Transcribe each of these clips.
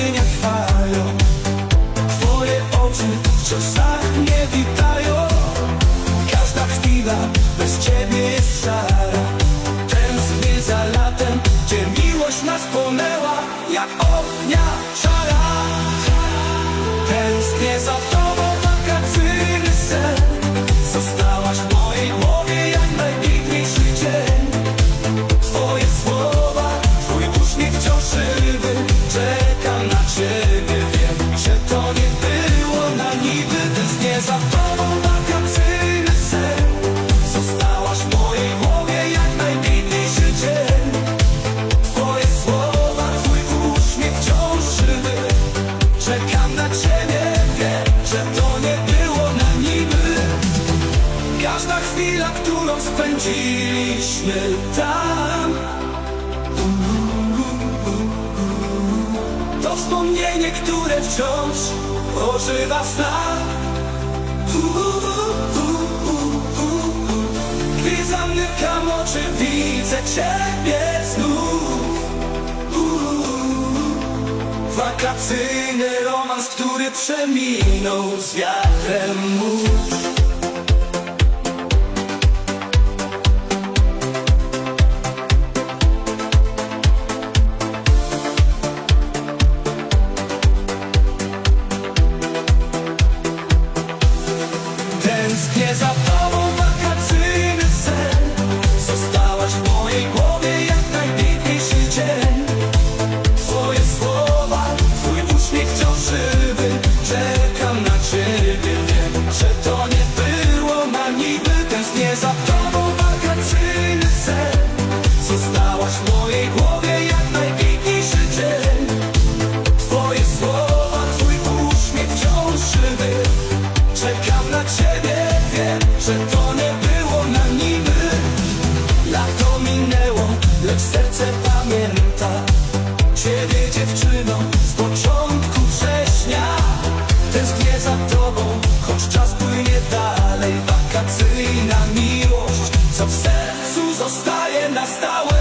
marzenia trwają. Twoje oczy w czasach mnie witają. Każda chwila bez ciebie jest szara. Tęsknię za latem, gdzie miłość nas płonęła jak ognia czara. Tęsknię za tobą, wakacyjny sen. Zostałaś w mojej głowie jak najpiękniejszy dzień. Twoje słowa, twój uśmiech wciąż żywy. Czekam na ciebie, wiem, że to nie było na niby. Tęsknię za tobą, wakacyjny sen. Zostałaś w mojej głowie jak najpiękniejszy dzień. Twoje słowa, twój uśmiech wciąż żywy. Czekam na ciebie, wiem, że to nie było na niby. Każda chwila, którą spędziliśmy tam, to wspomnienie, które wciąż ożywa w snach. Gdy zamykam oczy, widzę ciebie znów. Wakacyjny romans, który przeminął z wiatrem mórz. Tęsknię za tobą, wakacyjny sen. Zostałaś w mojej głowie jak najpiękniejszy dzień. Twoje słowa, twój uśmiech wciąż żywy. Czekam na ciebie, wiem, że to nie było na niby. Tęsknię za tobą, wakacyjny sen. Zostałaś w mojej głowie jak najpiękniejszy dzień. Twoje słowa, twój uśmiech wciąż żywy. Czekam na ciebie, wiem, że to nie było na niby. Lato minęło, lecz serce pamięta ciebie, dziewczyno, z początku września. Tęsknię za tobą, choć czas płynie dalej. Wakacyjna miłość, co w sercu zostaje na stałe.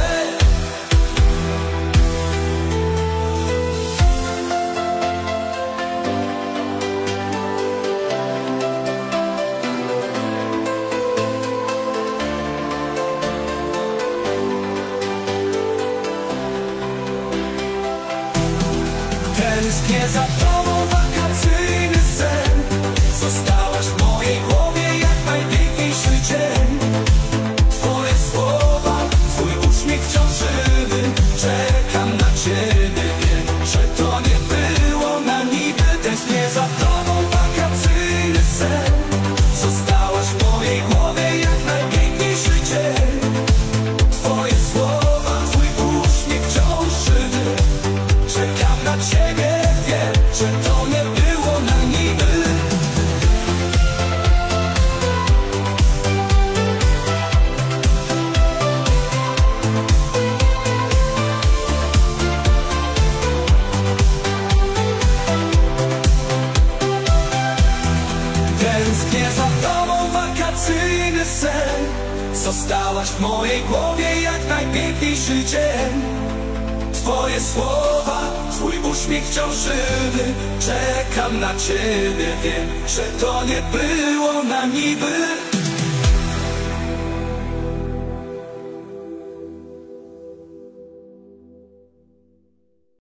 Tęsknię za tobą, wakacyjny sen. Zostałaś w mojej głowie jak najpiękniejszy dzień. Twoje słowa, twój uśmiech wciąż żywy. Czekam na ciebie, wiem, że to nie było na niby. Tęsknię za tobą, wakacyjny sen. Zostałaś w mojej głowie jak najpiękniejszy dzień. Twoje słowa, twój uśmiech wciąż żywy. Czekam na ciebie, wiem, że to nie było na niby. Tęsknię za tobą, wakacyjny sen. Zostałaś w mojej głowie jak najpiękniejszy dzień. Twoje słowa, twój uśmiech wciąż żywy. Czekam na ciebie, wiem, że to nie było na niby.